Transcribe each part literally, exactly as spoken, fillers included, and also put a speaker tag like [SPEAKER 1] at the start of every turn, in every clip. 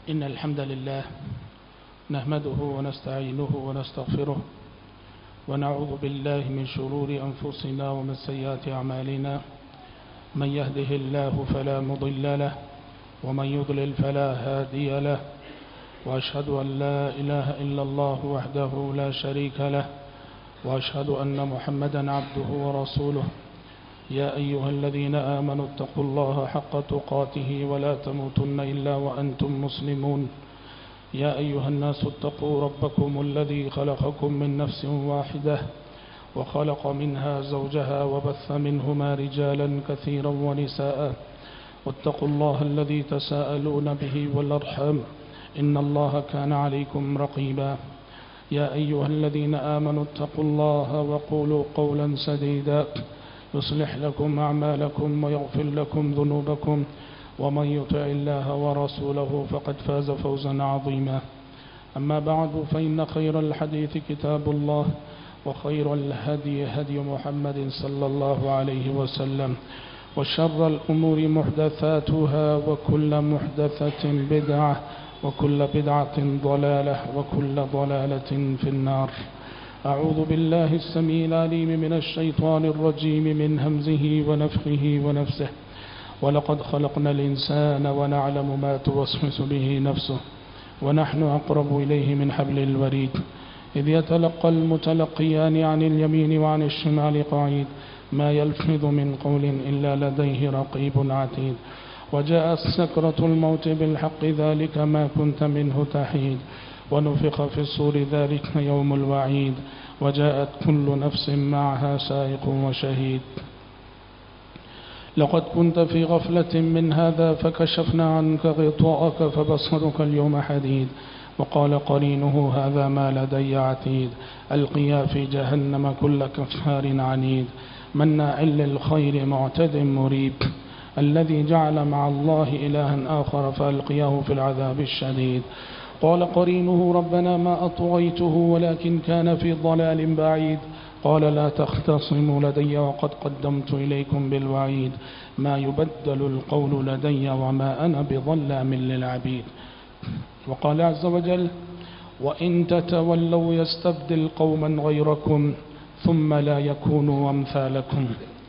[SPEAKER 1] إن الحمد لله نحمده ونستعينه ونستغفره ونعوذ بالله من شرور أنفسنا ومن سيئات أعمالنا. من يهده الله فلا مضل له ومن يضلل فلا هادي له، وأشهد أن لا إله إلا الله وحده لا شريك له، وأشهد أن محمدا عبده ورسوله. يا أيها الذين آمنوا اتقوا الله حق تقاته ولا تموتن إلا وأنتم مسلمون. يا أيها الناس اتقوا ربكم الذي خلقكم من نفس واحدة وخلق منها زوجها وبث منهما رجالا كثيرا ونساء، واتقوا الله الذي تساءلون به والأرحام إن الله كان عليكم رقيبا. يا أيها الذين آمنوا اتقوا الله وقولوا قولا سديدا يصلح لكم أعمالكم ويغفر لكم ذنوبكم، ومن يطع الله ورسوله فقد فاز فوزا عظيما. أما بعد، فإن خير الحديث كتاب الله، وخير الهدي هدي محمد صلى الله عليه وسلم، وشر الأمور محدثاتها، وكل محدثة بدعة، وكل بدعة ضلالة، وكل ضلالة في النار. أعوذ بالله السميع العليم من الشيطان الرجيم من همزه ونفخه ونفسه. ولقد خلقنا الإنسان ونعلم ما توسوس به نفسه ونحن أقرب إليه من حبل الوريد. إذ يتلقى المتلقيان عن اليمين وعن الشمال قعيد ما يلفظ من قول إلا لديه رقيب عتيد. وجاءت سكرة الموت بالحق ذلك ما كنت منه تحيد. ونفخ في الصور ذلك يوم الوعيد. وجاءت كل نفس معها سائق وشهيد. لقد كنت في غفلة من هذا فكشفنا عنك غطاءك فبصرك اليوم حديد. وقال قرينه هذا ما لدي عتيد. ألقيا في جهنم كل كفار عنيد مناع للخير معتد مريب. الذي جعل مع الله إلها آخر فألقياه في العذاب الشديد. قال قرينه ربنا ما أطغيته ولكن كان في ضلال بعيد. قال لا تختصموا لدي وقد قدمت إليكم بالوعيد. ما يبدل القول لدي وما أنا بظلام للعبيد. وقال عز وجل وإن تتولوا يستبدل قوما غيركم ثم لا يكونوا أمثالكم.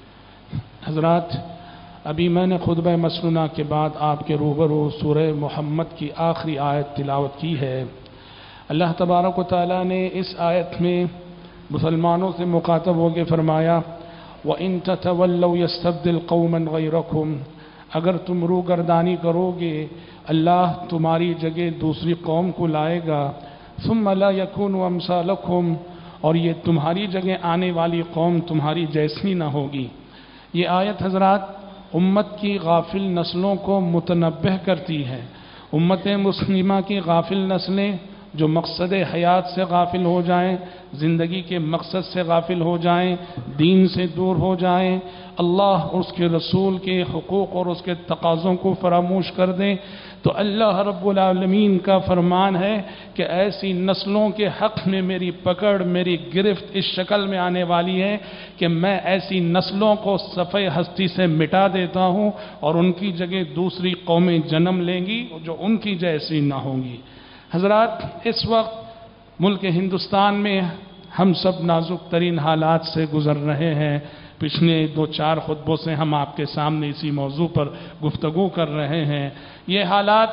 [SPEAKER 1] حضرات، अभी मैंने खुतबा मसनूना के बाद आपके रूबरू सूरह मोहम्मद की आखिरी आयत तिलावत की है। अल्लाह तबारक व तआला ने इस आयत में मुसलमानों से मुखातब होकर फरमाया व इन ततवल्लौ यस्तब्दिल कौमन गैरकुम, अगर तुम रूगर्दानी करोगे अल्लाह तुम्हारी जगह दूसरी कौम को लाएगा। सुम्मा ला यकूनु अमसालकुम, और ये तुम्हारी जगह आने वाली कौम तुम्हारी जैसी ना होगी। ये आयत हजरात उम्मत की गाफिल नस्लों को मुतनब्बह करती है। उम्मत मुस्लिमा की गाफिल नस्लें जो मकसद हयात से गाफिल हो जाएं, ज़िंदगी के मकसद से गाफिल हो जाएं, दीन से दूर हो जाएं, अल्लाह और उसके रसूल के हुकूक़ और उसके तकाज़ों को फरामोश कर दें, तो अल्लाह रब्बुल आलमीन का फरमान है कि ऐसी नस्लों के हक़ में मेरी पकड़, मेरी गिरफ्त इस शक्ल में आने वाली है कि मैं ऐसी नस्लों को सफ़े हस्ती से मिटा देता हूँ और उनकी जगह दूसरी कौमें जन्म लेंगी जो उनकी जैसी ना होंगी। हज़रात, इस वक्त मुल्क हिंदुस्तान में हम सब नाजुक तरीन हालात से गुज़र रहे हैं। पिछले दो चार खुतबों से हम आपके सामने इसी मौजू पर गुफ्तगू कर रहे हैं। ये हालात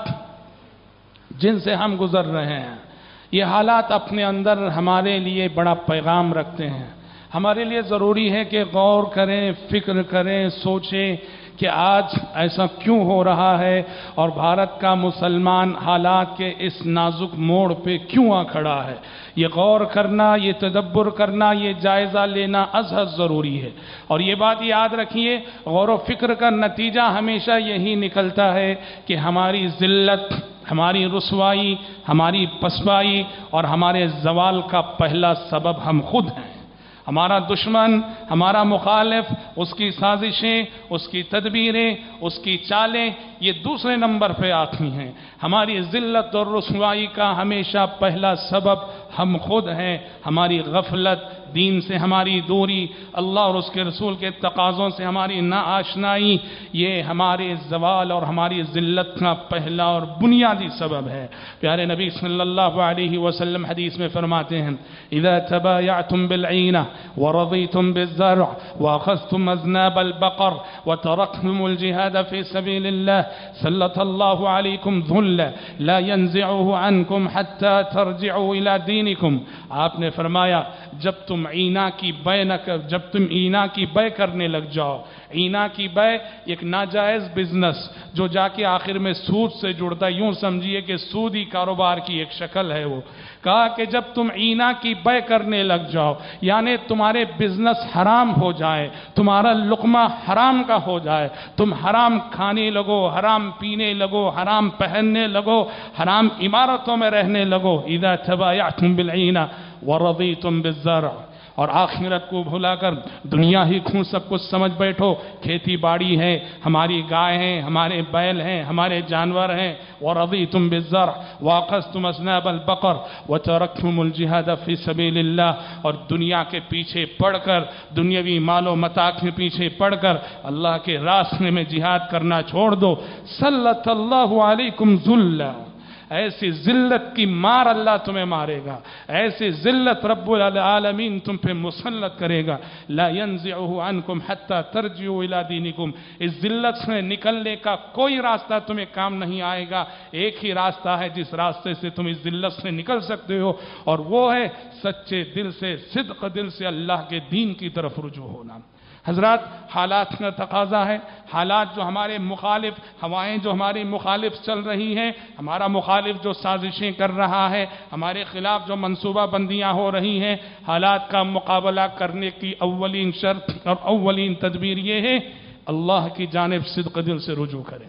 [SPEAKER 1] जिनसे हम गुज़र रहे हैं, ये हालात अपने अंदर हमारे लिए बड़ा पैगाम रखते हैं। हमारे लिए ज़रूरी है कि गौर करें, फ़िक्र करें, सोचें कि आज ऐसा क्यों हो रहा है और भारत का मुसलमान हालात के इस नाजुक मोड़ पे क्यों आ खड़ा है। ये गौर करना, ये तदब्बुर करना, ये जायज़ा लेना अज़हद ज़रूरी है। और ये बात याद रखिए, गौर व फ़िक्र का नतीजा हमेशा यही निकलता है कि हमारी ज़िल्लत, हमारी रुसवाई, हमारी पसवाई और हमारे ज़वाल का पहला सबब हम खुद हैं। ہمارا دشمن، ہمارا مخالف، اس کی سازشیں، اس کی تدبیریں، اس کی چالیں یہ دوسرے نمبر پہ آتی ہیں۔ ہماری ذلت اور رسوائی کا ہمیشہ پہلا سبب ہم خود ہیں، ہماری غفلت، دین سے ہماری دوری، اللہ اور اس کے رسول کے تقاضوں سے ہماری ناآشنائی، یہ ہمارے زوال اور ہماری ذلت کا پہلا اور بنیادی سبب ہے۔ پیارے نبی صلی اللہ علیہ وسلم حدیث میں فرماتے ہیں اذا تبايعتم بالعینہ ورضیتم بالزرع واخذتم اذناب البقر وتركتم الجهاد في سبيل الله سلط الله عليكم ذلا لا ينزعه عنكم حتى ترجعوا الى دينكم۔ آپ نے فرمایا جب تم عینا کی بے نہ کر جب تم عینا کی بے کرنے لگ جاؤ، عینا کی بے ایک ناجائز بزنس جو جا کے آخر میں سود سے جڑتا ہے، یوں سمجھیے کہ سودی کاروبار کی ایک شکل ہے۔ وہ کہا کہ جب تم عینا کی بے کرنے لگ جاؤ، یعنی تمہارے بزنس حرام ہو جائے، تمہارا لقمہ حرام کا ہو جائے، تم حرام کھانے لگو، حرام پینے لگو، حرام پہننے لگو، حرام عمارتوں میں رہنے لگو، اذا تبایعتم بالعینہ ورضیتم بالزرع، اور آخرت کو بھلا کر دنیا ہی کھوں سب کچھ سمجھ بیٹھو، کھیتی باڑی ہے، ہماری گائے ہیں، ہمارے بیل ہیں، ہمارے جانور ہیں، ورضیتم بالزرع واخذتم اذناب البقر وترکتم الجہاد فی سبیل اللہ، اور دنیا کے پیچھے پڑ کر، دنیاوی مال و متاع کے پیچھے پڑ کر اللہ کے راستے میں جہاد کرنا چھوڑ دو، سلط اللہ علیکم ذلا، ایسی ذلت کی مار اللہ تمہیں مارے گا، ایسی ذلت رب العالمین تم پہ مسلط کرے گا، لا ينزعه عنكم حتى ترجعوا الى دینکم، اس ذلت سے نکلنے کا کوئی راستہ تمہیں کام نہیں آئے گا، ایک ہی راستہ ہے جس راستے سے تم اس ذلت سے نکل سکتے ہو، اور وہ ہے سچے دل سے، صدق دل سے اللہ کے دین کی طرف رجوع ہونا۔ حضرات حالات کا تقاضا ہے، حالات جو ہمارے مخالف، ہوائیں جو ہماری مخالف چل رہی ہیں، ہمارا مخالف جو سازشیں کر رہا ہے، ہمارے خلاف جو منصوبہ بندیاں ہو رہی ہیں، حالات کا مقابلہ کرنے کی اولین شرط اور اولین تدبیر یہ ہے اللہ کی جانب صدق دل سے رجوع کریں۔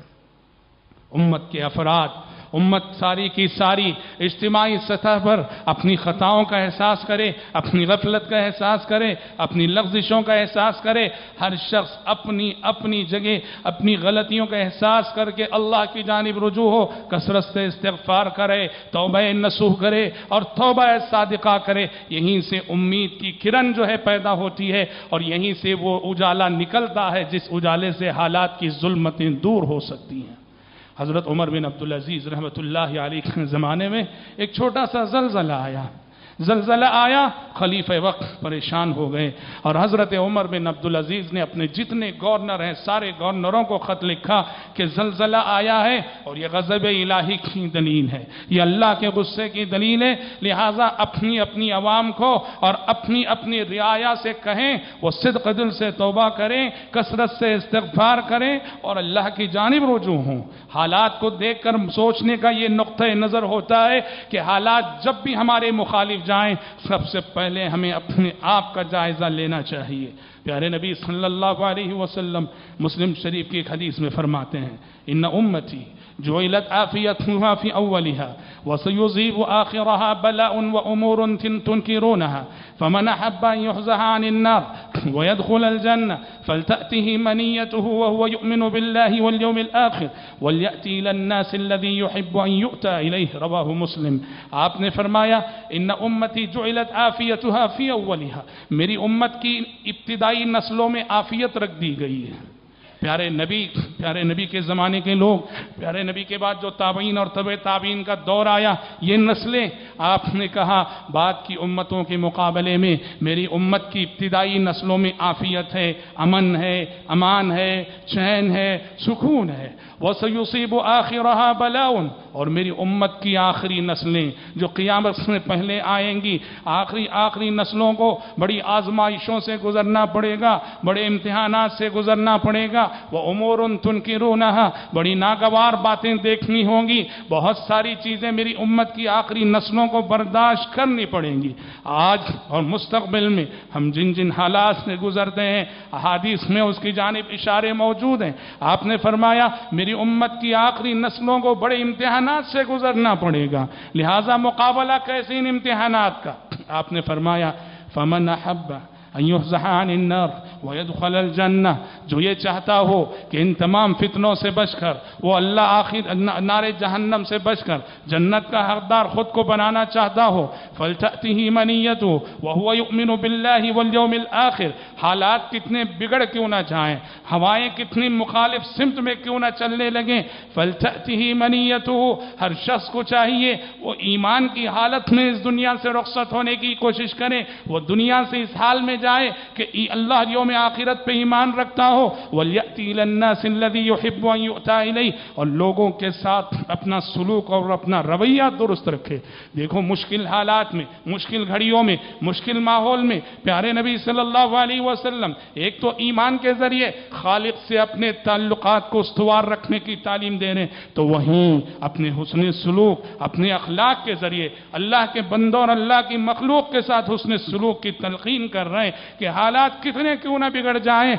[SPEAKER 1] امت کے افراد، امت ساری کی ساری اجتماعی سطح پر اپنی خطاؤں کا احساس کرے، اپنی غفلت کا احساس کرے، اپنی لغزشوں کا احساس کرے، ہر شخص اپنی اپنی جگہ اپنی غلطیوں کا احساس کر کے اللہ کی جانب رجوع ہو، کثرت سے استغفار کرے، توبہ نصوح کرے اور توبہ صادقہ کرے، یہیں سے امید کی کرن جو ہے پیدا ہوتی ہے، اور یہیں سے وہ اجالا نکلتا ہے جس اجالے سے حالات کی ظلمتیں دور ہو سکتی ہیں۔ حضرت عمر بن عبدالعزیز رحمۃ اللہ علیہ کے زمانے میں ایک چھوٹا سا زلزلہ آیا، زلزلہ آیا، خلیفہ وقت پریشان ہو گئے، اور حضرت عمر بن عبدالعزیز نے اپنے جتنے گورنر ہیں سارے گورنروں کو خط لکھا کہ زلزلہ آیا ہے اور یہ غضب الہی کی دلیل ہے، یہ اللہ کے غصے کی دلیل ہے، لہٰذا اپنی اپنی عوام کو اور اپنی اپنی رعایا سے کہیں وہ صدق دل سے توبہ کریں، کثرت سے استغفار کریں اور اللہ کی جانب رجوع ہوں۔ حالات کو دیکھ کر سوچنے کا یہ نقطہ نظر ہوتا ہے کہ حالات جب بھی ہمارے مخالف جائیں سب سے پہلے ہمیں اپنے آپ کا جائزہ لینا چاہیے۔ پیارے نبی صلی اللہ علیہ وسلم مسلم شریف کی ایک حدیث میں فرماتے ہیں ان امتی جعلت عافیتها في اولها وسيصيب آخرها بلاء وامور تنكرونها فمن احب ان يحزح عن النار ويدخل الجنة فلتأته منيته وهو يؤمن بالله واليوم الآخر وليأتي إلى الناس الذي يحب أن يؤتى إليه رواه مسلم۔ آپ نے فرمایا ان امتی جعلت عافیتها في اولها، میری امت کی ابتدائی نسلوں میں عافیت رکھ دی گئی ہے۔ پیارے نبی پیارے نبی کے زمانے کے لوگ، پیارے نبی کے بعد جو تابعین اور تبع تابعین کا دور آیا، یہ نسلیں، آپ نے کہا بعد کی امتوں کے مقابلے میں میری امت کی ابتدائی نسلوں میں عافیت ہے، امن ہے، امان ہے، چین ہے، سکون ہے۔ وَسَيُصِيبُ آخِرَهَا بَلَاءٌ، اور میری امت کی آخری نسلیں جو قیامت سے پہلے آئیں گی، آخری آخری نسلوں کو بڑی آزمائشوں سے گزرنا پڑے گا، بڑے امتحانات سے گزرنا پڑے گا، وہ امور تنکرونہا، بڑی ناگوار باتیں دیکھنی ہوں گی، بہت ساری چیزیں میری امت کی آخری نسلوں کو برداشت کرنی پڑیں گی۔ آج اور مستقبل میں ہم جن جن حالات سے گزرتے ہیں احادیث میں اس کی جانب اشارے موجود ہیں۔ آپ نے فرمایا میری امت کی آخری نسلوں کو بڑے امتحانات سے گزرنا پڑے گا، لہذا مقابلہ کیسے ان امتحانات کا؟ آپ نے فرمایا فمن احب ان یحزح عن النار ویدخل الجنہ، جو یہ چاہتا ہو کہ ان تمام فتنوں سے بچ کر وہ اللہ آخر نار جہنم سے بچ کر جنت کا حقدار خود کو بنانا چاہتا ہو، فلتأتہ منیتہ وہو یؤمن باللہ والیوم الآخر، حالات کتنے بگڑ کیوں نہ جائیں، ہوائیں کتنی مخالف سمت میں کیوں نہ چلنے لگیں، فلتأتہ منیتہ، ہر شخص کو چاہیے وہ ایمان کی حالت میں اس دنیا سے رخصت ہونے کی کوشش کرے، وہ دنیا سے اس حال میں جائے کہ اللہ یوم آخرت پہ ایمان رکھتا ہو، وَلْيَأْتِي إِلَى النَّاسِ الَّذِي يُحِبُّ أَن يُؤْتَى إِلَيْهِ، اور لوگوں کے ساتھ اپنا سلوک اور اپنا رویہ درست رکھے۔ دیکھو مشکل حالات میں، مشکل گھڑیوں میں، مشکل ماحول میں پیارے نبی صلی اللہ علیہ وسلم ایک تو ایمان کے ذریعے خالق سے اپنے تعلقات کو استوار رکھنے کی تعلیم دے رہے ہیں، تو وہیں اپنے حسن سلوک، اپنے اخلاق کے ذریعے اللہ کے بندوں اور اللہ کی مخلوق کے ساتھ حسن سلوک کی تلقین کر رہے ہیں کہ حالات کتنے کیوں نہ بگڑ جائیں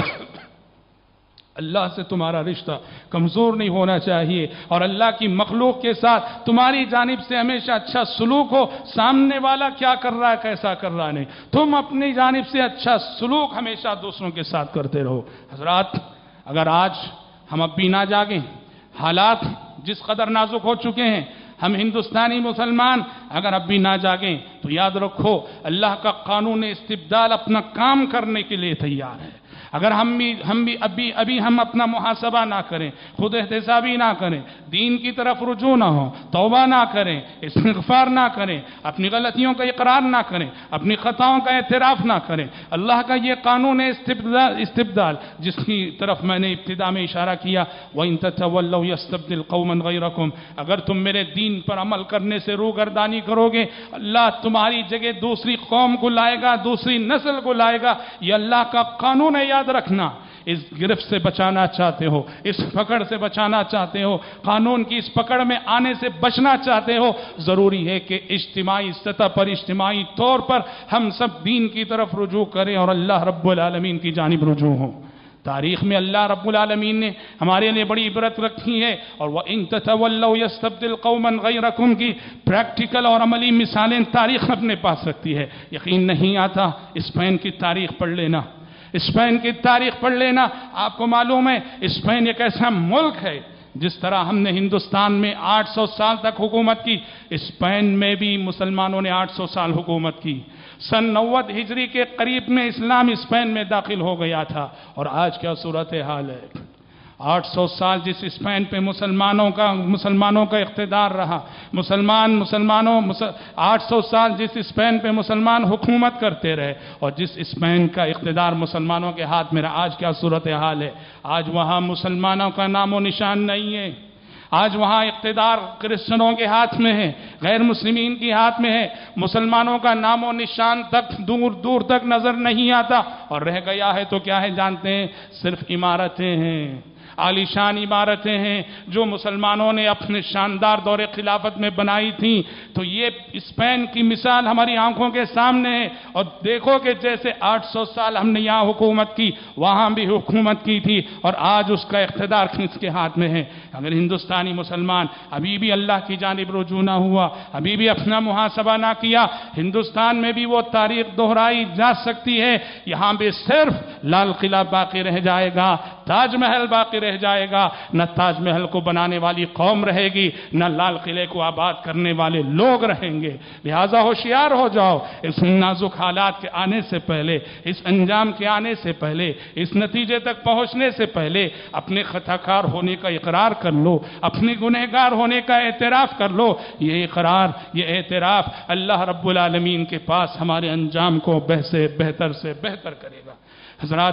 [SPEAKER 1] اللہ سے تمہارا رشتہ کمزور نہیں ہونا چاہیے، اور اللہ کی مخلوق کے ساتھ تمہاری جانب سے ہمیشہ اچھا سلوک ہو، سامنے والا کیا کر رہا ہے کیسا کر رہا نہیں، تم اپنی جانب سے اچھا سلوک ہمیشہ دوسروں کے ساتھ کرتے رہو۔ حضرات، اگر آج ہم اب بھی نہ جاگیں، حالات جس قدر نازک ہو چکے ہیں، ہم ہندوستانی مسلمان اگر اب بھی نہ جاگیں تو یاد رکھو اللہ کا قانون استبدال اپنا کام کرنے کے لیے تیار ہے۔ اگر ہم بھی ہم بھی ابھی ابھی ہم اپنا محاسبہ نہ کریں، خود احتسابی نہ کریں، دین کی طرف رجوع نہ ہو، توبہ نہ کریں، استغفار نہ کریں، اپنی غلطیوں کا اقرار نہ کریں، اپنی خطاؤں کا اعتراف نہ کریں، اللہ کا یہ قانون استبدال استبدال جس کی طرف میں نے ابتدا میں اشارہ کیا، وَإِن تَتَوَلَّوْا يَسْتَبْدِلْ قَوْمًا غَيْرَكُمْ، اگر تم میرے دین پر عمل کرنے سے روگردانی کرو گے، اللہ تمہاری جگہ دوسری قوم کو لائے گا، دوسری نسل کو لائے گا۔ یہ اللہ کا قانون ہے، یاد رکھنا۔ اس گرفت سے بچانا چاہتے ہو، اس پکڑ سے بچانا چاہتے ہو، قانون کی اس پکڑ میں آنے سے بچنا چاہتے ہو، ضروری ہے کہ اجتماعی سطح پر، اجتماعی طور پر ہم سب دین کی طرف رجوع کریں اور اللہ رب العالمین کی جانب رجوع ہوں۔ تاریخ میں اللہ رب العالمین نے ہمارے لیے بڑی عبرت رکھی ہے، اور وَإِن تَتَوَلَّوْا يَسْتَبْدِلْ قَوْمًا غَيْرَكُمْ کی پریکٹیکل اور عملی مثالیں تاریخ اپنے پاس رکھتی ہے۔ یقین نہیں آتا، اسپین کی تاریخ پڑھ لینا، اسپین کی تاریخ پڑھ لینا، آپ کو معلوم ہے اسپین ایک ایسا ملک ہے جس طرح ہم نے ہندوستان میں آٹھ سو سال تک حکومت کی، اسپین میں بھی مسلمانوں نے آٹھ سو سال حکومت کی۔ سن نوت ہجری کے قریب میں اسلام اسپین میں داخل ہو گیا تھا، اور آج کیا صورتحال ہے؟ آٹھ سو سال جس اسپین پہ مسلمانوں کا مسلمانوں کا اقتدار رہا، مسلمان مسلمانوں آٹھ سو سال جس اسپین پہ مسلمان حکومت کرتے رہے، اور جس اسپین کا اقتدار مسلمانوں کے ہاتھ میں رہا، آج کیا صورتحال ہے؟ آج وہاں مسلمانوں کا نام و نشان نہیں ہے، آج وہاں اقتدار کرسچنوں کے ہاتھ میں ہے، غیر مسلمین کے ہاتھ میں ہے، مسلمانوں کا نام و نشان تک دور دور تک نظر نہیں آتا، اور رہ گیا ہے تو کیا ہے جانتے ہیں؟ صرف عمارتیں ہیں، عالیشان عمارتیں ہیں جو مسلمانوں نے اپنے شاندار دور خلافت میں بنائی تھیں۔ تو یہ اسپین کی مثال ہماری آنکھوں کے سامنے ہے، اور دیکھو کہ جیسے آٹھ سو سال ہم نے یہاں حکومت کی، وہاں بھی حکومت کی تھی، اور آج اس کا اقتدار کس کے ہاتھ میں ہے؟ اگر ہندوستانی مسلمان ابھی بھی اللہ کی جانب رجوع نہ ہوا، ابھی بھی اپنا محاسبہ نہ کیا، ہندوستان میں بھی وہ تاریخ دہرائی جا سکتی ہے۔ یہاں بھی صرف لال قلعہ باقی رہ جائے گا، تاج محل باقی رہ جائے گا، نہ تاج محل کو بنانے والی قوم رہے گی، نہ لال قلعے کو آباد کرنے والے لوگ رہیں گے۔ لہذا ہوشیار ہو جاؤ، اس نازک حالات کے آنے سے پہلے، اس انجام کے آنے سے پہلے، اس نتیجے تک پہنچنے سے پہلے اپنے خطا کار ہونے کا اقرار کر لو، اپنے گنہگار ہونے کا اعتراف کر لو۔ یہ اقرار، یہ اعتراف اللہ رب العالمین کے پاس ہمارے انجام کو بہتر بہتر سے بہتر کرے گا۔ حضرات،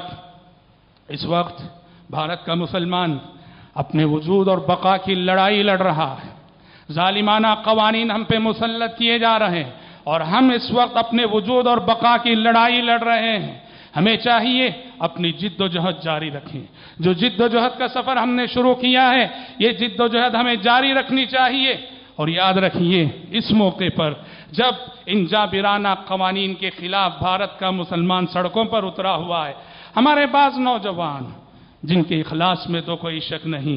[SPEAKER 1] اس وقت بھارت کا مسلمان اپنے وجود اور بقا کی لڑائی لڑ رہا ہے، ظالمانہ قوانین ہم پہ مسلط کیے جا رہے ہیں، اور ہم اس وقت اپنے وجود اور بقا کی لڑائی لڑ رہے ہیں۔ ہمیں چاہیے اپنی جد و جہد جاری رکھیں۔ جو جد و جہد کا سفر ہم نے شروع کیا ہے، یہ جد و جہد ہمیں جاری رکھنی چاہیے۔ اور یاد رکھیے، اس موقع پر جب ان جابرانہ قوانین کے خلاف بھارت کا مسلمان سڑکوں پر اترا ہوا ہے، ہمارے بعض نوجوان جن کے اخلاص میں تو کوئی شک نہیں،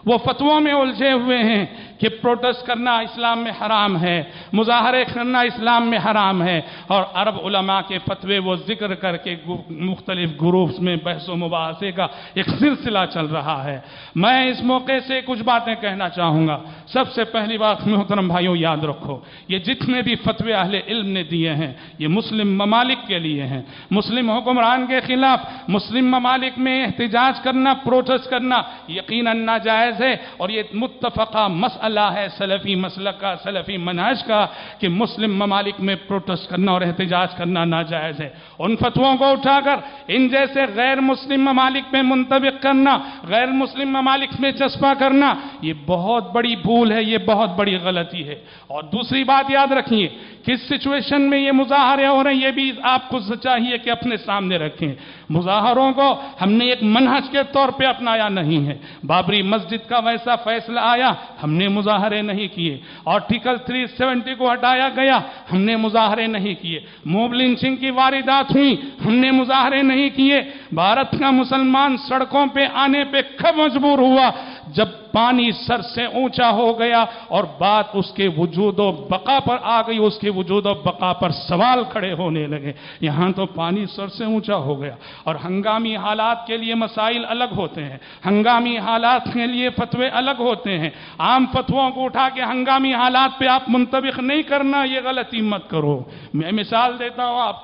[SPEAKER 1] وہ فتووں میں الجھے ہوئے ہیں کہ پروٹسٹ کرنا اسلام میں حرام ہے، مظاہرے کرنا اسلام میں حرام ہے، اور عرب علماء کے فتوے وہ ذکر کر کے مختلف گروپس میں بحث و مباحثے کا ایک سلسلہ چل رہا ہے۔ میں اس موقع سے کچھ باتیں کہنا چاہوں گا۔ سب سے پہلی بات محترم بھائیوں یاد رکھو، یہ جتنے بھی فتوے اہل علم نے دیے ہیں یہ مسلم ممالک کے لیے ہیں، مسلم حکمران کے خلاف مسلم ممالک میں احتجاج کرنا، پروٹسٹ کرنا یقیناً ناجائز ہے، اور یہ متفقہ مسئلہ ہے سلفی مسلک کا، سلفی منہج کا، کہ مسلم ممالک میں پروٹسٹ کرنا اور احتجاج کرنا ناجائز ہے۔ ان فتووں کو اٹھا کر ان جیسے غیر مسلم ممالک میں منطبق کرنا، غیر مسلم ممالک میں چسپاں کرنا، یہ بہت بڑی بھول ہے، یہ بہت بڑی غلطی ہے۔ اور دوسری بات یاد رکھیے، کس سچویشن میں یہ مظاہرے ہو رہے ہیں یہ بھی آپ کو چاہیے کہ اپنے سامنے رکھیں۔ مظاہروں کو ہم نے ایک منہج کے طور پہ اپنایا نہیں ہے۔ بابری مسجد کا ویسا فیصلہ آیا، ہم نے مظاہرے نہیں کیے۔ آرٹیکل تین سو ستر کو ہٹایا گیا، ہم نے مظاہرے نہیں کیے۔ موب لنچنگ کی واردات ہوئی، ہم نے مظاہرے نہیں کیے۔ بھارت کا مسلمان سڑکوں پہ آنے پہ کب مجبور ہوا؟ جب پانی سر سے اونچا ہو گیا اور بات اس کے وجود و بقا پر آ گئی، اس کے وجود و بقا پر سوال کھڑے ہونے لگے۔ یہاں تو پانی سر سے اونچا ہو گیا، اور ہنگامی حالات کے لیے مسائل الگ ہوتے ہیں، ہنگامی حالات کے لیے فتوے الگ ہوتے ہیں۔ عام فتووں کو اٹھا کے ہنگامی حالات پہ آپ منطبق نہیں کرنا، یہ غلطی مت کرو۔ میں مثال دیتا ہوں، آپ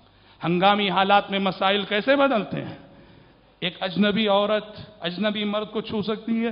[SPEAKER 1] ہنگامی حالات میں مسائل کیسے بدلتے ہیں۔ ایک اجنبی عورت اجنبی مرد کو چھو سکتی ہے؟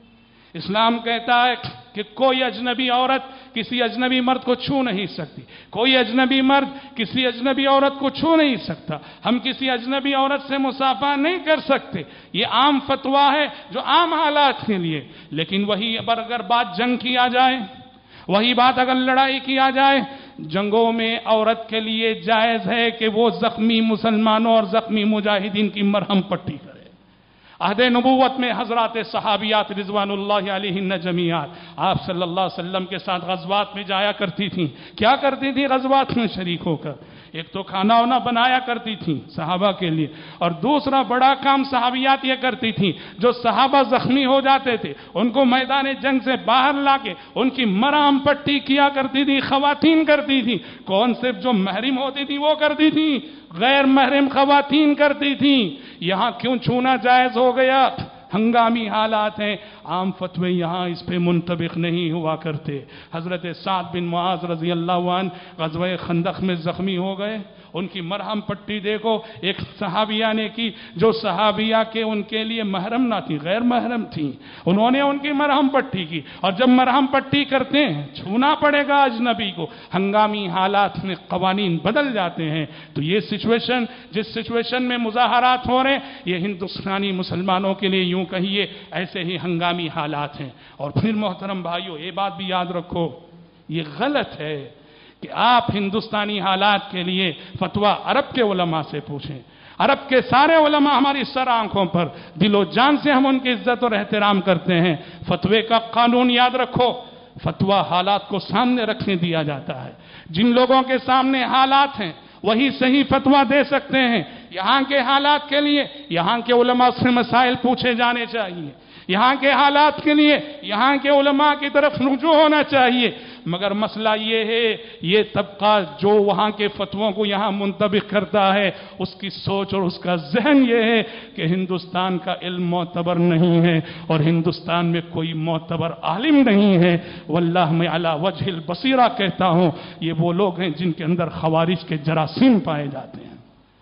[SPEAKER 1] اسلام کہتا ہے کہ کوئی اجنبی عورت کسی اجنبی مرد کو چھو نہیں سکتی، کوئی اجنبی مرد کسی اجنبی عورت کو چھو نہیں سکتا، ہم کسی اجنبی عورت سے مصافحہ نہیں کر سکتے۔ یہ عام فتویٰ ہے جو عام حالات کے لیے، لیکن وہی اگر بات جنگ کی آ جائے، وہی بات اگر لڑائی کی آ جائے، جنگوں میں عورت کے لیے جائز ہے کہ وہ زخمی مسلمانوں اور زخمی مجاہدین کی مرہم پٹی کرے۔ عہد نبوت میں حضرات صحابیات رضوان اللہ علیہن جمیعات آپ صلی اللہ علیہ وسلم کے ساتھ غزوات میں جایا کرتی تھیں۔ کیا کرتی تھیں غزوات میں شریک ہو کر؟ ایک تو کھانا وانا بنایا کرتی تھیں صحابہ کے لیے، اور دوسرا بڑا کام صحابیات یہ کرتی تھیں، جو صحابہ زخمی ہو جاتے تھے ان کو میدان جنگ سے باہر لا کے ان کی مرہم پٹی کیا کرتی تھی، خواتین کرتی تھیں۔ کون صرف جو محرم ہوتی تھی وہ کرتی تھیں؟ غیر محرم خواتین کرتی تھیں۔ یہاں کیوں چھونا جائز ہو گیا؟ ہنگامی حالات ہیں، عام فتوے یہاں اس پہ منطبق نہیں ہوا کرتے۔ حضرت سعد بن معاذ رضی اللہ عنہ غزوہ خندق میں زخمی ہو گئے، ان کی مرہم پٹی دیکھو ایک صحابیہ نے کی جو صحابیہ کے ان کے لیے محرم نہ تھی، غیر محرم تھیں، انہوں نے ان کی مرہم پٹی کی۔ اور جب مرہم پٹی کرتے ہیں چھونا پڑے گا اجنبی کو، ہنگامی حالات میں قوانین بدل جاتے ہیں۔ تو یہ سچویشن جس سچویشن میں مظاہرات ہو رہے ہیں یہ ہندوستانی مسلمانوں کے لیے یوں کہیے ایسے ہی ہنگامی حالات ہیں۔ اور پھر محترم بھائیو یہ بات بھی یاد رکھو، یہ غلط ہے کہ آپ ہندوستانی حالات کے لیے فتویٰ عرب کے علماء سے پوچھیں۔ عرب کے سارے علماء ہماری سر آنکھوں پر، دل و جان سے ہم ان کی عزت اور احترام کرتے ہیں۔ فتوے کا قانون یاد رکھو، فتویٰ حالات کو سامنے رکھنے دیا جاتا ہے۔ جن لوگوں کے سامنے حالات ہیں وہی صحیح فتویٰ دے سکتے ہیں۔ یہاں کے حالات کے لیے یہاں کے علماء سے مسائل پوچھے جانے چاہیے، یہاں کے حالات کے لیے یہاں کے علماء کی طرف رجوع ہونا چاہیے۔ مگر مسئلہ یہ ہے یہ طبقہ جو وہاں کے فتووں کو یہاں منطبق کرتا ہے اس کی سوچ اور اس کا ذہن یہ ہے کہ ہندوستان کا علم معتبر نہیں ہے اور ہندوستان میں کوئی معتبر عالم نہیں ہے۔ واللہ میں علی وجہ البصیرہ کہتا ہوں یہ وہ لوگ ہیں جن کے اندر خوارج کے جراثیم پائے جاتے ہیں۔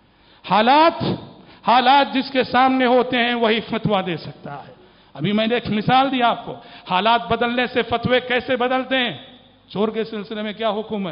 [SPEAKER 1] حالات حالات جس کے سامنے ہوتے ہیں وہی فتویٰ دے سکتا ہے۔ ابھی میں نے ایک مثال دی آپ کو، حالات بدلنے سے فتوے کیسے بدلتے ہیں۔ چور کے سلسلے میں کیا حکم ہے؟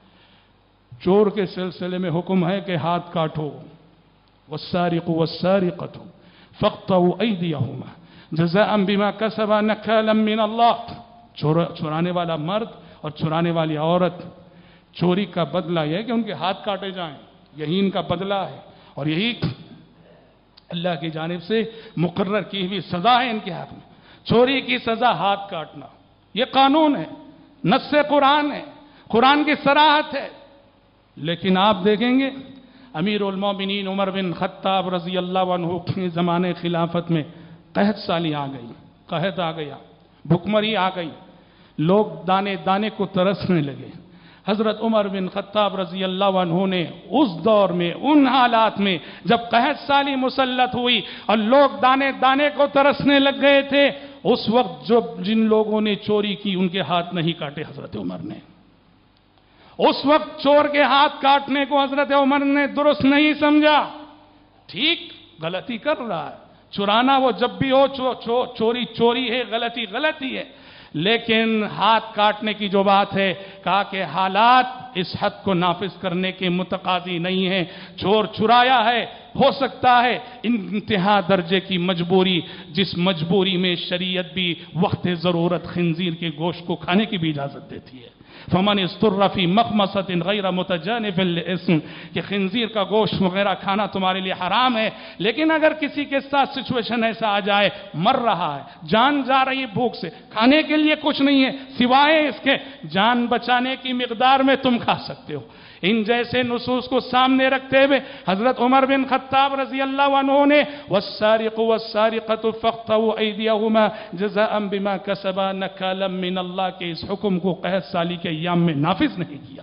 [SPEAKER 1] چور کے سلسلے میں حکم ہے کہ ہاتھ کاٹو، والسارق والسارقۃ فاقطعوا ایدیہما جزاء بما کسبا نکالا من اللہ۔ چورانے والا مرد اور چورانے والی عورت، چوری کا بدلہ یہ ہے کہ ان کے ہاتھ کاٹے جائیں، یہی ان کا بدلہ ہے، اور یہی اللہ کی جانب سے مقرر کی ہوئی سزا ہے ان کے حق میں۔ چوری کی سزا ہاتھ کاٹنا، یہ قانون ہے، نص قرآن ہے، قرآن کی صراحت ہے۔ لیکن آپ دیکھیں گے امیر المومنین عمر بن خطاب رضی اللہ عنہ کے زمانے خلافت میں قحط سالی آ گئی، قحط آ گیا، بھکمری آ گئی، لوگ دانے دانے کو ترسنے لگے۔ حضرت عمر بن خطاب رضی اللہ عنہ نے اس دور میں، ان حالات میں جب قحط سالی مسلط ہوئی اور لوگ دانے دانے کو ترسنے لگ گئے تھے، اس وقت جو جن لوگوں نے چوری کی ان کے ہاتھ نہیں کاٹے حضرت عمر نے۔ اس وقت چور کے ہاتھ کاٹنے کو حضرت عمر نے درست نہیں سمجھا۔ ٹھیک، غلطی کر رہا ہے، چرانا وہ جب بھی ہو، چو چو چوری چوری ہے، غلطی غلطی ہے، لیکن ہاتھ کاٹنے کی جو بات ہے، کہا کہ حالات اس حد کو نافذ کرنے کے متقاضی نہیں ہیں۔ چور چرایا ہے، ہو سکتا ہے انتہا درجے کی مجبوری، جس مجبوری میں شریعت بھی وقت ضرورت خنزیر کے گوشت کو کھانے کی بھی اجازت دیتی ہے۔ فمن اضطر فی مخمصۃ غیر متجانف للإثم، کہ خنزیر کا گوشت وغیرہ کھانا تمہارے لیے حرام ہے، لیکن اگر کسی کے ساتھ سچویشن ایسا آ جائے، مر رہا ہے، جان جا رہی بھوک سے، کھانے کے لیے کچھ نہیں ہے سوائے اس کے، جان بچانے کی مقدار میں تم کھا سکتے ہو۔ ان جیسے نصوص کو سامنے رکھتے ہوئے حضرت عمر بن خطاب رضی اللہ عنہ نے والسارق والسارقۃ فاقطعوا ایدیہما جزاء بما کسبا نکالا من اللہ کے اس حکم کو قحط سالی کے ایام میں نافذ نہیں کیا۔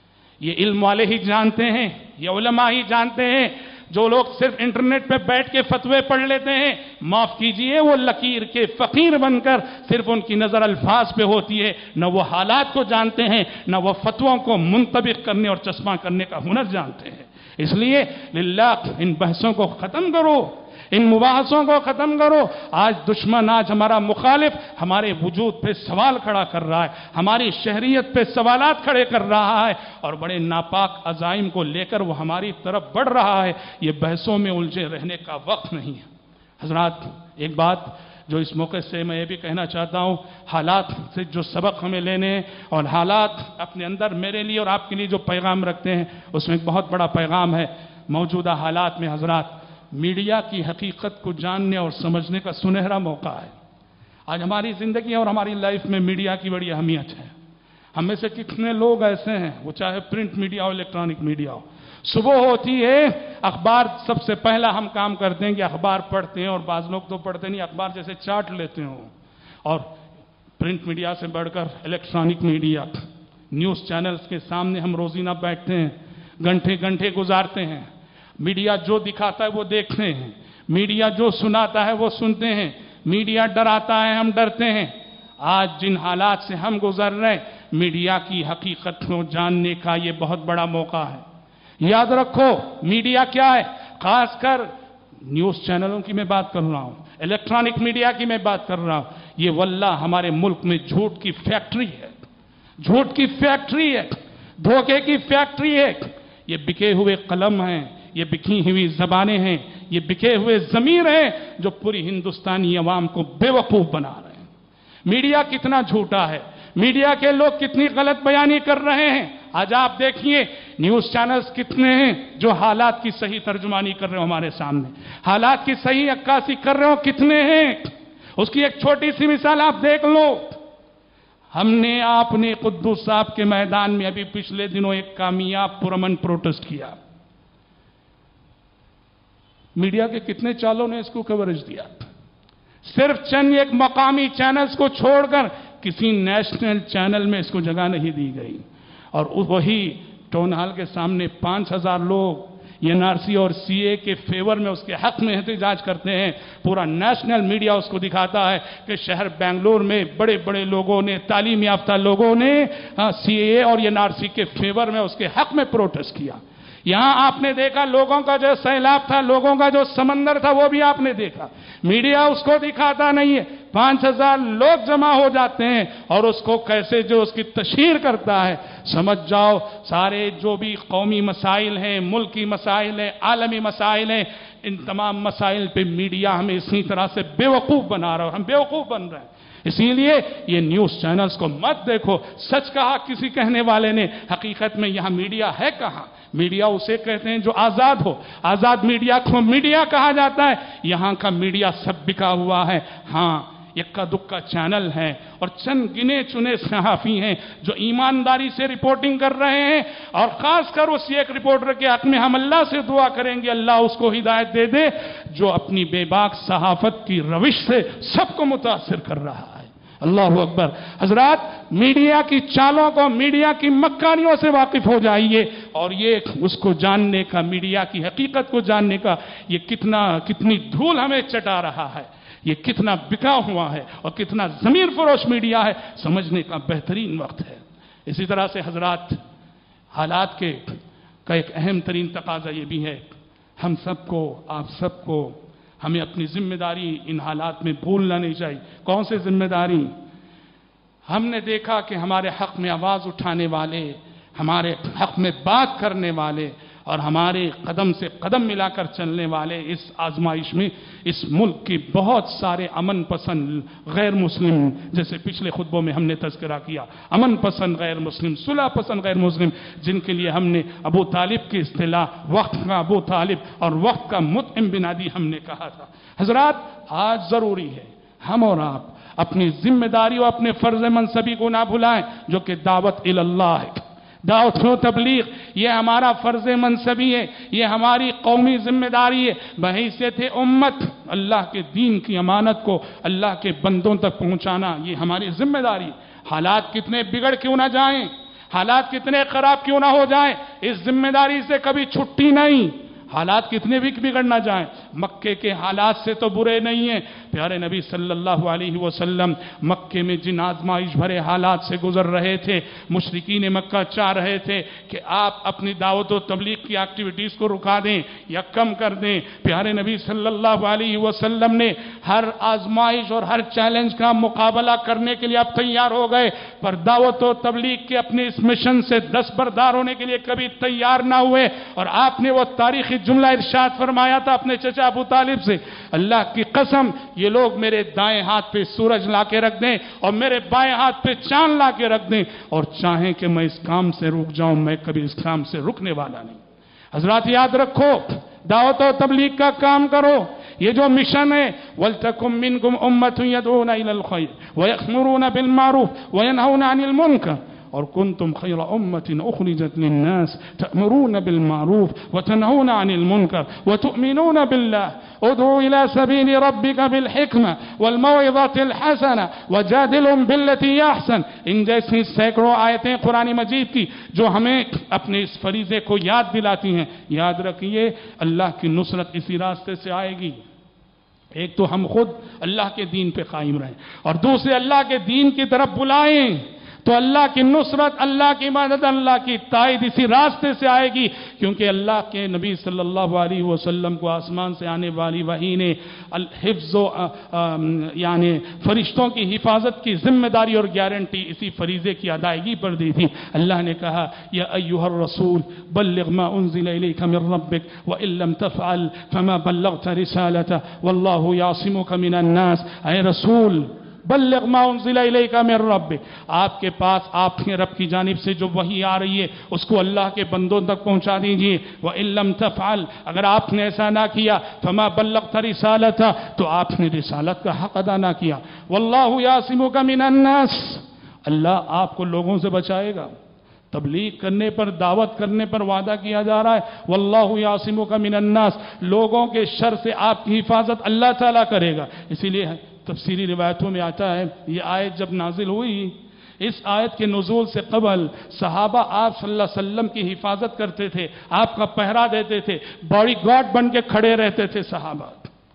[SPEAKER 1] یہ علم والے ہی جانتے ہیں، یہ علماء ہی جانتے ہیں۔ جو لوگ صرف انٹرنیٹ پہ بیٹھ کے فتوے پڑھ لیتے ہیں، معاف کیجئے، وہ لکیر کے فقیر بن کر صرف ان کی نظر الفاظ پہ ہوتی ہے، نہ وہ حالات کو جانتے ہیں، نہ وہ فتووں کو منطبق کرنے اور چشمہ کرنے کا ہنر جانتے ہیں۔ اس لیے للہ ان بحثوں کو ختم کرو، ان مباحثوں کو ختم کرو۔ آج دشمن، آج ہمارا مخالف ہمارے وجود پہ سوال کھڑا کر رہا ہے، ہماری شہریت پہ سوالات کھڑے کر رہا ہے، اور بڑے ناپاک عزائم کو لے کر وہ ہماری طرف بڑھ رہا ہے۔ یہ بحثوں میں الجھے رہنے کا وقت نہیں ہے۔ حضرات، ایک بات جو اس موقع سے میں یہ بھی کہنا چاہتا ہوں، حالات سے جو سبق ہمیں لینے ہیں، اور حالات اپنے اندر میرے لیے اور آپ کے لیے جو پیغام رکھتے ہیں، اس میں ایک بہت بڑا پیغام ہے۔ موجودہ حالات میں حضرات، میڈیا کی حقیقت کو جاننے اور سمجھنے کا سنہرا موقع ہے۔ آج ہماری زندگی اور ہماری لائف میں میڈیا کی بڑی اہمیت ہے۔ ہم میں سے کتنے لوگ ایسے ہیں، وہ چاہے پرنٹ میڈیا ہو، الیکٹرانک میڈیا ہو، صبح ہوتی ہے اخبار سب سے پہلا ہم کام کرتے ہیں کہ اخبار پڑھتے ہیں، اور بعض لوگ تو پڑھتے نہیں، اخبار جیسے چاٹ لیتے ہوں۔ اور پرنٹ میڈیا سے بڑھ کر الیکٹرانک میڈیا، نیوز چینلز کے سامنے ہم روزینہ بیٹھتے ہیں، گھنٹے گھنٹے گزارتے ہیں۔ میڈیا جو دکھاتا ہے وہ دیکھتے ہیں، میڈیا جو سناتا ہے وہ سنتے ہیں، میڈیا ڈراتا ہے ہم ڈرتے ہیں۔ آج جن حالات سے ہم گزر رہے ہیں، میڈیا کی حقیقت کو جاننے کا یہ بہت بڑا موقع ہے۔ یاد رکھو، میڈیا کیا ہے، خاص کر نیوز چینلوں کی میں بات کر رہا ہوں، الیکٹرانک میڈیا کی میں بات کر رہا ہوں، یہ واللہ ہمارے ملک میں جھوٹ کی فیکٹری ہے، جھوٹ کی فیکٹری ہے، دھوکے کی فیکٹری ہے۔ یہ بکے ہوئے قلم ہیں، یہ بکی ہوئی زبانیں ہیں، یہ بکے ہوئے ضمیر ہیں جو پوری ہندوستانی عوام کو بے وقوف بنا رہے ہیں۔ میڈیا کتنا جھوٹا ہے، میڈیا کے لوگ کتنی غلط بیانی کر رہے ہیں۔ آج آپ دیکھیے نیوز چینلز کتنے ہیں جو حالات کی صحیح ترجمانی کر رہے ہو ہمارے سامنے، حالات کی صحیح عکاسی کر رہے ہو، کتنے ہیں۔ اس کی ایک چھوٹی سی مثال آپ دیکھ لو۔ ہم نے آپ نے قدوس صاحب کے میدان میں ابھی پچھلے دنوں ایک کامیاب پرامن پروٹیسٹ کیا، میڈیا کے کتنے چالوں نے اس کو کوریج دیا، صرف چند ایک مقامی چینلز کو چھوڑ کر کسی نیشنل چینل میں اس کو جگہ نہیں دی گئی، اور وہی ٹاؤن ہال کے سامنے پانچ ہزار لوگ این آر سی اور سی اے کے فیور میں اس کے حق میں احتجاج کرتے ہیں۔ پورا نیشنل میڈیا اس کو دکھاتا ہے کہ شہر بنگلور میں بڑے بڑے لوگوں نے، تعلیم یافتہ لوگوں نے سی اے اور این آر سی کے فیور میں اس کے حق میں پروٹیسٹ کیا۔ یہاں آپ نے دیکھا لوگوں کا جو سیلاب تھا، لوگوں کا جو سمندر تھا، وہ بھی آپ نے دیکھا، میڈیا اس کو دکھاتا نہیں ہے۔ پانچ ہزار لوگ جمع ہو جاتے ہیں اور اس کو کیسے جو اس کی تشہیر کرتا ہے۔ سمجھ جاؤ سارے جو بھی قومی مسائل ہیں، ملکی مسائل ہیں، عالمی مسائل ہیں، ان تمام مسائل پہ میڈیا ہمیں اسی طرح سے بے وقوف بنا رہا ہے، ہم بے وقوف بن رہے ہیں۔ اسی لیے یہ نیوز چینلز کو مت دیکھو۔ سچ کہا کسی کہنے والے نے، حقیقت میں یہاں میڈیا ہے کہاں؟ میڈیا اسے کہتے ہیں جو آزاد ہو، آزاد میڈیا کو میڈیا کہا جاتا ہے۔ یہاں کا میڈیا سب بکا ہوا ہے۔ ہاں، یکا دکا چینل ہیں اور چند گنے چنے صحافی ہیں جو ایمانداری سے رپورٹنگ کر رہے ہیں، اور خاص کر اس ایک رپورٹر کے حق میں ہم اللہ سے دعا کریں گے اللہ اس کو ہدایت دے دے جو اپنی بے باک صحافت کی روش سے سب کو متاثر کر رہا ہے۔ اللہ اکبر۔ حضرات، میڈیا کی چالوں کو، میڈیا کی مکاریوں سے واقف ہو جائیے، اور یہ اس کو جاننے کا، میڈیا کی حقیقت کو جاننے کا، یہ کتنا کتنی دھول ہمیں چٹا رہا ہے، یہ کتنا بکا ہوا ہے اور کتنا ضمیر فروش میڈیا ہے، سمجھنے کا بہترین وقت ہے۔ اسی طرح سے حضرات، حالات کے کا ایک اہم ترین تقاضا یہ بھی ہے، ہم سب کو، آپ سب کو، ہمیں اپنی ذمہ داری ان حالات میں بھولنا نہیں چاہیے۔ کون سے ذمہ داری؟ ہم نے دیکھا کہ ہمارے حق میں آواز اٹھانے والے، ہمارے حق میں بات کرنے والے اور ہمارے قدم سے قدم ملا کر چلنے والے اس آزمائش میں اس ملک کی بہت سارے امن پسند غیر مسلم، جیسے پچھلے خطبوں میں ہم نے تذکرہ کیا، امن پسند غیر مسلم، صلح پسند غیر مسلم، جن کے لیے ہم نے ابو طالب کی اصطلاح وقت کا ابو طالب اور وقت کا مطعم بنادی ہم نے کہا تھا۔ حضرات، آج ضروری ہے ہم اور آپ اپنی ذمہ داری اور اپنے فرض منصبی کو نہ بھلائیں، جو کہ دعوت اللہ ہے، دعوت و تبلیغ، یہ ہمارا فرض منصبی ہے، یہ ہماری قومی ذمہ داری ہے۔ بحیثیت امت اللہ کے دین کی امانت کو اللہ کے بندوں تک پہنچانا یہ ہماری ذمہ داری ہے۔ حالات کتنے بگڑ کیوں نہ جائیں، حالات کتنے خراب کیوں نہ ہو جائیں، اس ذمہ داری سے کبھی چھٹی نہیں۔ حالات کتنے بھی بگڑ نہ جائیں، مکے کے حالات سے تو برے نہیں ہیں۔ پیارے نبی صلی اللہ علیہ وسلم مکے میں جن آزمائش بھرے حالات سے گزر رہے تھے، مشرکین مکہ چاہ رہے تھے کہ آپ اپنی دعوت و تبلیغ کی ایکٹیویٹیز کو رکا دیں یا کم کر دیں۔ پیارے نبی صلی اللہ علیہ وسلم نے ہر آزمائش اور ہر چیلنج کا مقابلہ کرنے کے لیے آپ تیار ہو گئے، پر دعوت و تبلیغ کے اپنے اس مشن سے دستبردار ہونے کے لیے کبھی تیار نہ ہوئے، اور آپ نے وہ تاریخی جملہ ارشاد فرمایا تھا اپنے چچا ابو طالب سے، اللہ کی قسم یہ لوگ میرے دائیں ہاتھ پہ سورج لا کے رکھ دیں اور میرے بائیں ہاتھ پہ چاند لا کے رکھ دیں اور چاہیں کہ میں اس کام سے رک جاؤں، میں کبھی اس کام سے رکنے والا نہیں۔ حضرات یاد رکھو، دعوت و تبلیغ کا کام کرو، یہ جو مشن ہے وَلْتَكُمْ مِنْكُمْ أُمَّةٌ يَدْعُونَ إِلَى الْخَيْرِ وَيَأْمُرُونَ بِالْمَعْرُوفِ وَيَنْهَوْنَ عَنِ الْمُنكَرِ اور كنتم خير أمة أخرجت للناس تأمرون بالمعروف وتنهون عن المنكر وتؤمنون بالله ادعوا إلى سبيل ربك بالحكمة والموعظة الحسنة وجادلهم بالتي هي أحسن۔ ان جیسی سینکڑوں آیتیں قرآن مجید کی جو ہمیں اپنے اس فریضے کو یاد دلاتی ہیں۔ یاد رکھیے، اللہ کی نصرت اسی راستے سے آئے گی، ایک تو ہم خود اللہ کے دین پہ قائم رہیں اور دوسرے اللہ کے دین کی طرف بلائیں، تو اللہ کی نصرت، اللہ کی مدد، اللہ کی تائید اسی راستے سے آئے گی، کیونکہ اللہ کے نبی صلی اللہ علیہ وسلم کو آسمان سے آنے والی وحی نے الحفظ و یعنی فرشتوں کی حفاظت کی ذمہ داری اور گارنٹی اسی فریضے کی ادائیگی پر دی تھی۔ اللہ نے کہا یا ایھا الرسول بلغ ما انزل الیک من ربک وان لم تفعل فما بلغت رسالته واللہ یعصمک من الناس۔ اے رسول، بلغ ما انزل الیک من ربک، آپ کے پاس آپ کے رب کی جانب سے جو وحی آ رہی ہے اس کو اللہ کے بندوں تک پہنچا دیجئے۔ وَإِن لَّمْ تَفْعَلْ، اگر آپ نے ایسا نہ کیا، فَمَا بَلَّغْتَ رِسَالَتَهُ، تو آپ نے رسالت کا حق ادا نہ کیا۔ وَاللَّهُ يَعْصِمُكَ مِنَ النَّاسِ، اللہ آپ کو لوگوں سے بچائے گا۔ تبلیغ کرنے پر، دعوت کرنے پر وعدہ کیا جا رہا ہے وَاللَّهُ يَعْصِمُكَ مِنَ النَّاسِ، لوگوں کے شر سے آپ کی حفاظت اللہ تعالیٰ کرے گا۔ اسی لیے تفسیری روایتوں میں آتا ہے یہ آیت جب نازل ہوئی، اس آیت کے نزول سے قبل صحابہ آپ صلی اللہ علیہ وسلم کی حفاظت کرتے تھے، آپ کا پہرا دیتے تھے، باڈی گارڈ بن کے کھڑے رہتے تھے صحابہ۔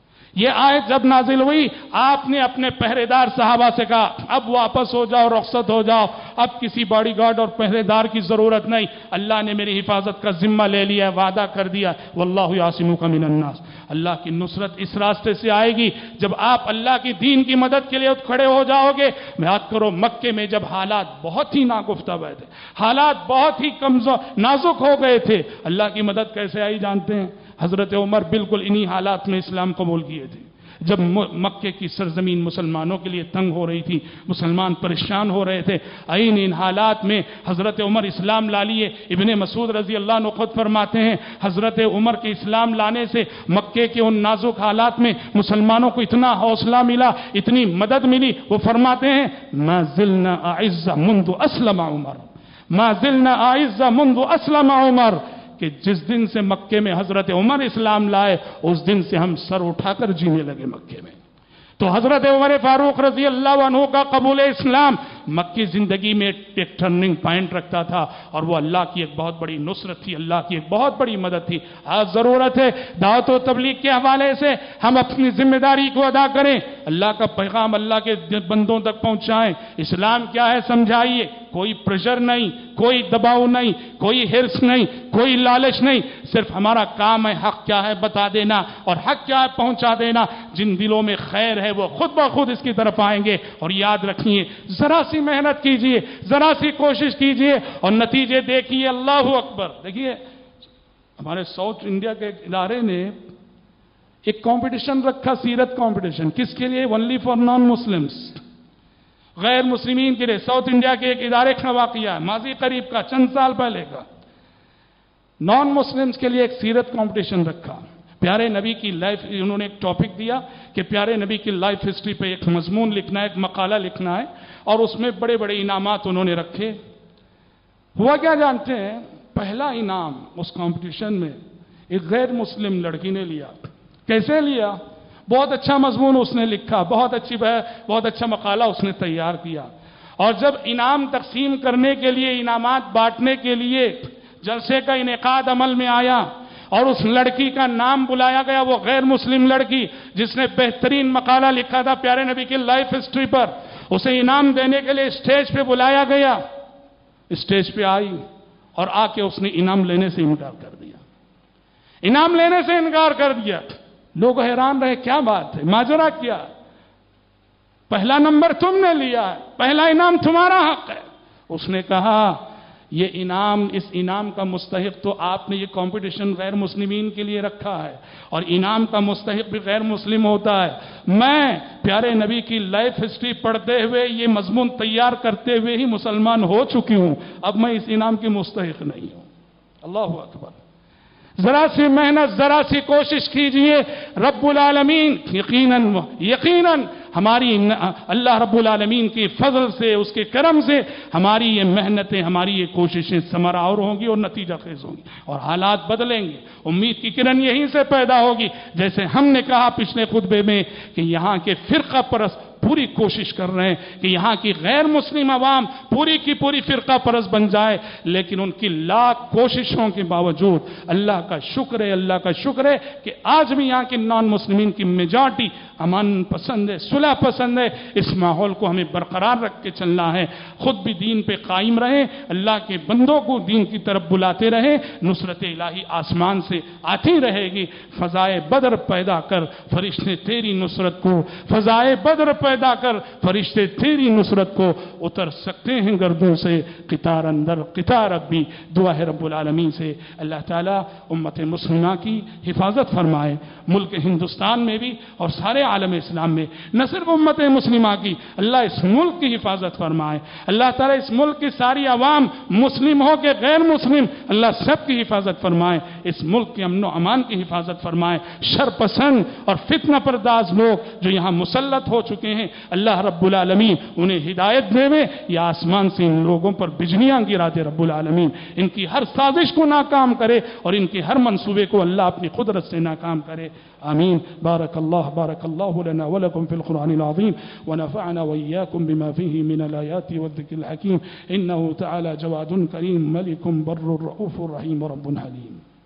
[SPEAKER 1] یہ آیت جب نازل ہوئی، آپ نے اپنے پہرے دار صحابہ سے کہا اب واپس ہو جاؤ، رخصت ہو جاؤ، اب کسی باڈی گارڈ اور پہرے دار کی ضرورت نہیں، اللہ نے میری حفاظت کا ذمہ لے لیا، وعدہ کر دیا واللہ یعصمک من الناس۔ اللہ کی نصرت اس راستے سے آئے گی جب آپ اللہ کی دین کی مدد کے لیے کھڑے ہو جاؤ گے۔ یاد کرو مکے میں جب حالات بہت ہی ناگفتہ ہوئے تھے، حالات بہت ہی کمزور نازک ہو گئے تھے، اللہ کی مدد کیسے آئی جانتے ہیں؟ حضرت عمر بالکل انہی حالات میں اسلام قبول کیے تھے۔ جب مکے کی سرزمین مسلمانوں کے لیے تنگ ہو رہی تھی، مسلمان پریشان ہو رہے تھے، عین ان حالات میں حضرت عمر اسلام لا لیے۔ ابن مسعود رضی اللہ عنہ خود فرماتے ہیں حضرت عمر کے اسلام لانے سے مکے کے ان نازک حالات میں مسلمانوں کو اتنا حوصلہ ملا، اتنی مدد ملی، وہ فرماتے ہیں ما زلنا اعز منذ اسلم عمر، ما زلنا اعز منذ اسلم عمر، کہ جس دن سے مکے میں حضرت عمر اسلام لائے اس دن سے ہم سر اٹھا کر جینے لگے مکے میں۔ تو حضرت عمر فاروق رضی اللہ عنہ کا قبول اسلام مکی زندگی میں ایک ٹرننگ پوائنٹ رکھتا تھا، اور وہ اللہ کی ایک بہت بڑی نصرت تھی، اللہ کی ایک بہت بڑی مدد تھی۔ آج ضرورت ہے دعوت و تبلیغ کے حوالے سے ہم اپنی ذمہ داری کو ادا کریں، اللہ کا پیغام اللہ کے بندوں تک پہنچائیں۔ اسلام کیا ہے سمجھائیے، کوئی پریشر نہیں، کوئی دباؤ نہیں، کوئی ہرس نہیں، کوئی لالچ نہیں، صرف ہمارا کام ہے حق کیا ہے بتا دینا اور حق کیا ہے پہنچا دینا۔ جن دلوں میں خیر ہے وہ خود بخود اس کی طرف آئیں گے، اور یاد رکھیے ذرا سی محنت کیجئے، ذرا سی کوشش کیجئے اور نتیجے دیکھیے۔ اللہ اکبر۔ دیکھیے ہمارے ساؤتھ انڈیا کے ادارے نے ایک کمپٹیشن رکھا، سیرت کمپٹیشن، کس کے لیے؟ اونلی فار نان مسلمز، غیر مسلمین کے لیے۔ ساؤتھ انڈیا کے ایک ادارے کا واقعہ ہے، ماضی قریب کا، چند سال پہلے کا۔ نان مسلمز کے لیے ایک سیرت کمپٹیشن رکھا، پیارے نبی کی لائف، انہوں نے ایک ٹاپک دیا کہ پیارے نبی کی لائف ہسٹری پہ ایک مضمون لکھنا ہے، ایک مقالہ لکھنا ہے، اور اس میں بڑے بڑے انعامات انہوں نے رکھے۔ ہوا کیا جانتے ہیں؟ پہلا انعام اس کمپٹیشن میں ایک غیر مسلم لڑکی نے لیا۔ کیسے لیا؟ بہت اچھا مضمون اس نے لکھا، بہت اچھی بہت اچھا مقالہ اس نے تیار کیا، اور جب انعام تقسیم کرنے کے لیے، انعامات بانٹنے کے لیے جلسے کا انعقاد عمل میں آیا اور اس لڑکی کا نام بلایا گیا، وہ غیر مسلم لڑکی جس نے بہترین مقالہ لکھا تھا پیارے نبی کی لائف ہسٹری پر، اسے انعام دینے کے لیے اسٹیج پہ بلایا گیا۔ اسٹیج پہ آئی اور آ کے اس نے انعام لینے سے انکار کر دیا، انعام لینے سے انکار کر دیا۔ لوگ حیران رہے، کیا بات ہے، ماجرا کیا؟ پہلا نمبر تم نے لیا ہے، پہلا انعام تمہارا حق ہے۔ اس نے کہا یہ انعام، اس انعام کا مستحق تو آپ نے یہ کمپٹیشن غیر مسلمین کے لیے رکھا ہے، اور انعام کا مستحق بھی غیر مسلم ہوتا ہے۔ میں پیارے نبی کی لائف ہسٹری پڑھتے ہوئے، یہ مضمون تیار کرتے ہوئے ہی مسلمان ہو چکی ہوں، اب میں اس انعام کی مستحق نہیں ہوں۔ اللہ اکبر۔ ذرا سی محنت، ذرا سی کوشش کیجئے، رب العالمین یقیناً یقیناً ہماری اللہ رب العالمین کے فضل سے، اس کے کرم سے ہماری یہ محنتیں، ہماری یہ کوششیں ثمرآور ہوں گی اور نتیجہ خیز ہوں گی، اور حالات بدلیں گے۔ امید کی کرن یہیں سے پیدا ہوگی، جیسے ہم نے کہا پچھلے خطبے میں کہ یہاں کے فرقہ پرست پوری کوشش کر رہے ہیں کہ یہاں کی غیر مسلم عوام پوری کی پوری فرقہ پرست بن جائے، لیکن ان کی لاکھ کوششوں کے باوجود اللہ کا شکر ہے، اللہ کا شکر ہے کہ آج بھی یہاں کے نان مسلمین کی میجارٹی امن پسند ہے، صلح پسند ہے۔ اس ماحول کو ہمیں برقرار رکھ کے چلنا ہے، خود بھی دین پہ قائم رہیں، اللہ کے بندوں کو دین کی طرف بلاتے رہیں، نصرت الہی آسمان سے آتی رہے گی۔ فضائے بدر پیدا کر فرشتے تیری نصرت کو، فضائے بدر پیدا کر فرشتے تیری نصرت کو اتر سکتے ہیں گردوں سے، قطار اندر قطار اب بھی۔ دعا ہے رب العالمین سے اللہ تعالیٰ امت مسلمہ کی حفاظت فرمائے، ملک ہندوستان میں بھی اور سارے عالم اسلام میں، نہ صرف امت مسلمہ کی، اللہ اس ملک کی حفاظت فرمائے۔ اللہ تعالیٰ اس ملک کی ساری عوام، مسلم ہو کے غیر مسلم، اللہ سب کی حفاظت فرمائے، اس ملک کے امن و امان کی حفاظت فرمائے۔ شر پسند اور فتنہ پرداز لوگ جو یہاں مسلط ہو چکے ہیں، اللہ رب العالمین انہیں ہدایت دے وے، یا آسمان سے ان لوگوں پر بجلیاں گرا دے رب العالمین، ان کی ہر سازش کو ناکام کرے اور ان کے ہر منصوبے کو اللہ اپنی قدرت سے ناکام کرے۔ آمین۔ بارک اللہ بارک اللہ لنا ولکم فی القرآن العظیم ونفعنا وإياكم بما فيه من الآيات والذكر الحكيم إنه تعالى جواد كريم ملك بر رؤوف رحيم رب حليم۔